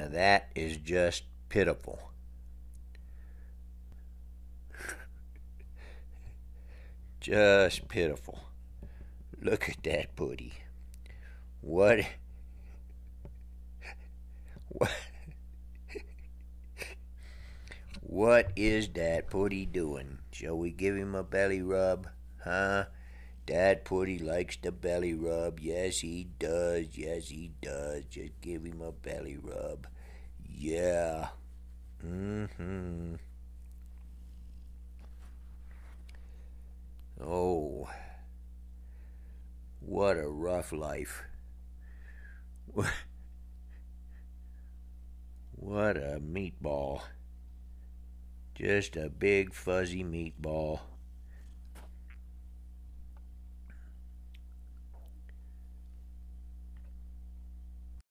Now that is just pitiful. Just pitiful. Look at that putty. What what what is that putty doing? Shall we give him a belly rub? Huh? That putty likes the belly rub. Yes, he does. Yes, he does. Just give him a belly rub. Yeah. Mm-hmm. Oh, what a rough life. What a meatball. Just a big fuzzy meatball.